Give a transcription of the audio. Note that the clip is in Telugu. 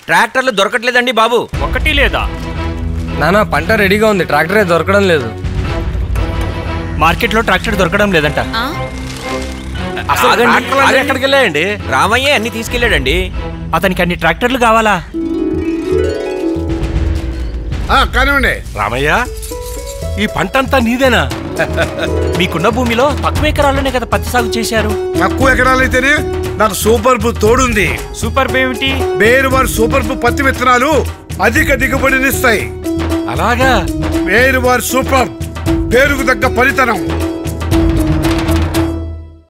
ట్రాక్టర్లు దొరకట్లేదండి బాబు. ఒకటి లేదా నానా? పంట రెడీగా ఉంది, ట్రాక్టరే దొరకడం లేదు. మార్కెట్లో ట్రాక్టర్ దొరకడం లేదంట. ఎక్కడికి వెళ్ళాయండి? రామయ్య అన్ని తీసుకెళ్ళాడండి. అతనికి అన్ని ట్రాక్టర్లు కావాలా? కానివ్వండి. రామయ్య, ఈ పంటంతా నీదేనా? మీకున్న భూమిలో తక్కువ ఎకరాల్లోనే కదా పత్తి సాగు చేశారు. తక్కువ ఎకరాలైతేనే నాకు సూపర్ బు తోడుంది. సూపర్ ఏమిటి? బేరువారు సూపర్ బు పత్తి విత్తనాలు అధిక దిగుబడినిస్తాయి. అలాగా? బేరువారు సూపర్, పేరుకు తగ్గ ఫలితనం.